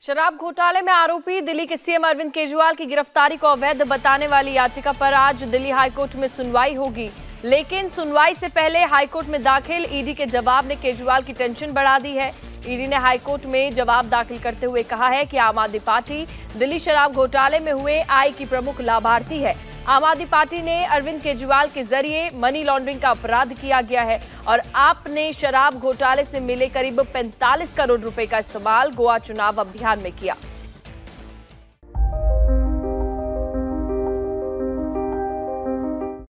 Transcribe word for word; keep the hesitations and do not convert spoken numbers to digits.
शराब घोटाले में आरोपी दिल्ली के सीएम अरविंद केजरीवाल की गिरफ्तारी को अवैध बताने वाली याचिका पर आज दिल्ली हाईकोर्ट में सुनवाई होगी। लेकिन सुनवाई से पहले हाईकोर्ट में दाखिल ईडी के जवाब ने केजरीवाल की टेंशन बढ़ा दी है। ईडी ने हाईकोर्ट में जवाब दाखिल करते हुए कहा है कि आम आदमी पार्टी दिल्ली शराब घोटाले में हुए आय की प्रमुख लाभार्थी है। आम आदमी पार्टी ने अरविंद केजरीवाल के जरिए मनी लॉन्ड्रिंग का अपराध किया गया है और आपने शराब घोटाले से मिले करीब पैंतालीस करोड़ रुपए का इस्तेमाल गोवा चुनाव अभियान में किया।